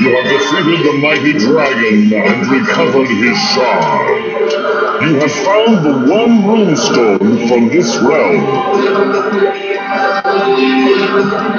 You have defeated the mighty dragon and recovered his shard. You have found the one runestone from this realm.